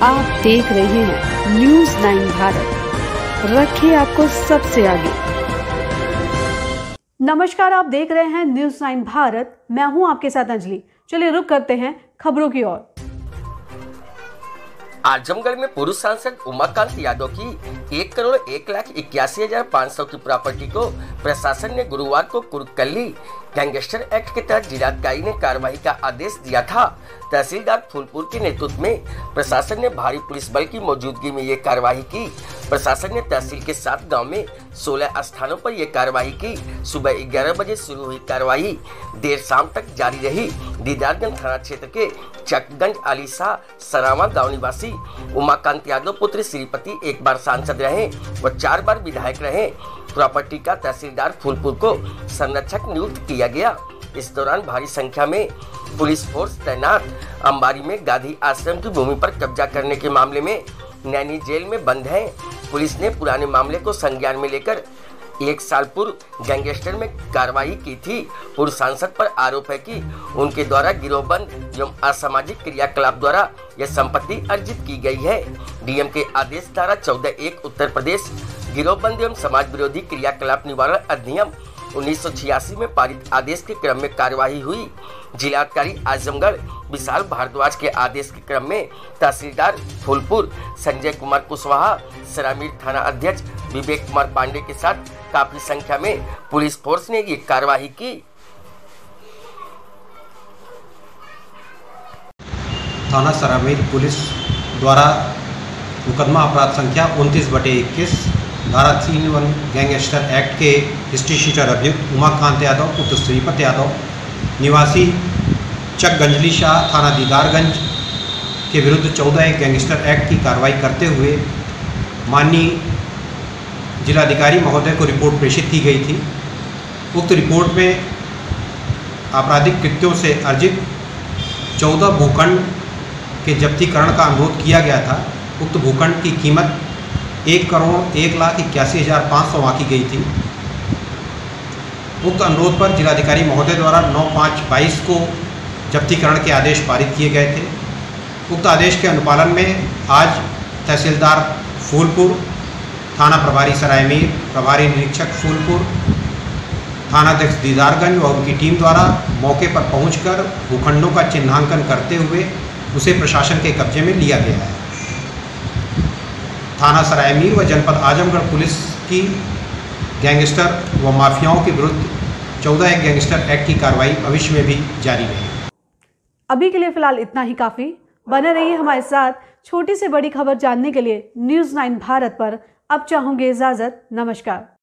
आप देख रहे हैं न्यूज़ 9 भारत, रखिए आपको सबसे आगे। नमस्कार, आप देख रहे हैं न्यूज़ 9 भारत। मैं हूं आपके साथ अंजलि। चलिए रुक करते हैं खबरों की ओर। आजमगढ़ में पूर्व सांसद उमाकांत यादव की 1,01,81,500 की प्रॉपर्टी को प्रशासन ने गुरुवार को कुरकल्ली गैंगस्टर एक्ट के तहत जिलाधिकारी ने कार्रवाई का आदेश दिया था। तहसीलदार फूलपुर के नेतृत्व में प्रशासन ने भारी पुलिस बल की मौजूदगी में ये कार्रवाई की। प्रशासन ने तहसील के 7 गांव में 16 स्थानों पर यह कार्रवाई की। सुबह 11 बजे शुरू हुई कार्रवाई देर शाम तक जारी रही। दीदारगंज थाना क्षेत्र के चकगंज अलीशाह सरावा गांव निवासी उमाकांत यादव पुत्र श्रीपति एक बार सांसद रहे व 4 बार विधायक रहे। प्रॉपर्टी का तहसीलदार फूलपुर को संरक्षक नियुक्त किया गया। इस दौरान भारी संख्या में पुलिस फोर्स तैनात। अंबारी में गांधी आश्रम की भूमि पर कब्जा करने के मामले में नैनी जेल में बंद है। पुलिस ने पुराने मामले को संज्ञान में लेकर 1 साल पूर्व गैंगस्टर में कार्रवाई की थी। पूर्व सांसद पर आरोप है कि उनके द्वारा गिरोहबंद एवं असामाजिक क्रियाकलाप द्वारा यह संपत्ति अर्जित की गई है। डीएम के आदेश धारा 14(1) उत्तर प्रदेश गिरोहबंद एवं समाज विरोधी क्रियाकलाप निवारण अधिनियम 1986 में पारित आदेश के क्रम में कार्यवाही हुई। जिलाधिकारी आजमगढ़ विशाल भारद्वाज के आदेश के क्रम में तहसीलदार फूलपुर संजय कुमार कुशवाहा, सरामीर थाना अध्यक्ष विवेक कुमार पांडे के साथ काफी संख्या में पुलिस फोर्स ने ये कार्रवाई की। थाना सरामीर पुलिस द्वारा मुकदमा अपराध संख्या 29/21 धारा 3(1) गैंगस्टर एक्ट के हिस्ट्री शीटर अभियुक्त उमाकांत यादव पुत्र श्रीपति यादव निवासी चकगंजली शाह थाना दीदारगंज के विरुद्ध 14(1) गैंगस्टर एक्ट की कार्रवाई करते हुए माननीय जिलाधिकारी महोदय को रिपोर्ट प्रेषित की गई थी। उक्त रिपोर्ट में आपराधिक कृत्यों से अर्जित 14 भूखंड के जब्तीकरण का अनुरोध किया गया था। उक्त भूखंड की कीमत 1,01,81,500 आंकी गई थी। उक्त अनुरोध पर जिलाधिकारी महोदय द्वारा 9/5/22 को जब्तीकरण के आदेश पारित किए गए थे। उक्त आदेश के अनुपालन में आज तहसीलदार फूलपुर, थाना प्रभारी सरायमीर, प्रभारी निरीक्षक फूलपुर, थानाध्यक्ष दीदारगंज व उनकी टीम द्वारा मौके पर पहुंचकर भूखंडों का चिन्हांकन करते हुए उसे प्रशासन के कब्जे में लिया गया है। थाना सरायमीर व जनपद आजमगढ़ पुलिस की गैंगस्टर व माफियाओं के विरुद्ध 14(1) गैंगस्टर एक्ट की कार्रवाई भविष्य में भी जारी रहेगी। अभी के लिए फिलहाल इतना ही काफी। बने रहिए हमारे साथ। छोटी से बड़ी खबर जानने के लिए न्यूज़ 9 भारत पर अब चाहूंगी इजाजत। नमस्कार।